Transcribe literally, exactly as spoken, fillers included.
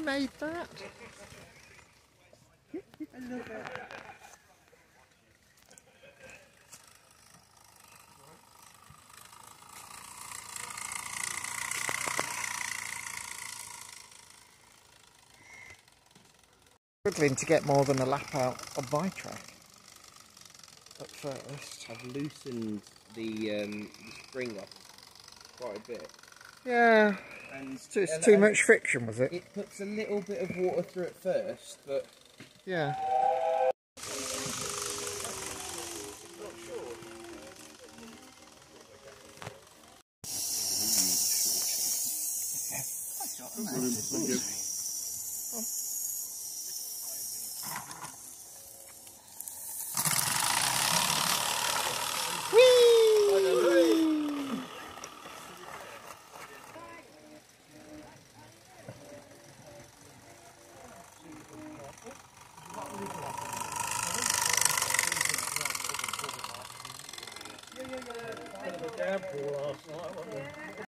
made that? I love it. Struggling to get more than a lap out of my track at first. I've loosened the, um, the spring off quite a bit. Yeah, And it's too, it's too much friction, was it? It puts a little bit of water through it first, but yeah. Thank you. Downpour last night, wasn't it?